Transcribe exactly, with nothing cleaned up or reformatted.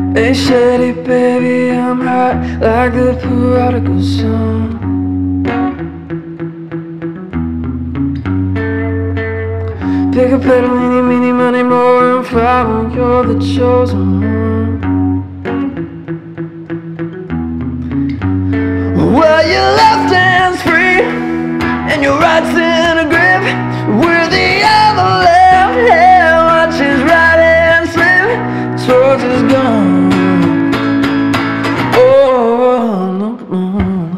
Hey Shady baby, I'm hot like the prodigal son. Pick a petal, eeny, meeny, money, more and follow. You're the chosen one. Well, your left hand's free and your right's in a grip, where the other left hand watches right hand slip towards his gun. Oh, no, no.